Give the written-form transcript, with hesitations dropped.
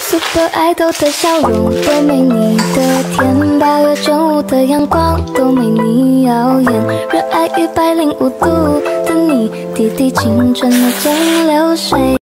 Super idol 的笑容都没你的甜，8月正午的阳光都没你耀眼，热爱105度的你，滴滴青春的蒸馏水。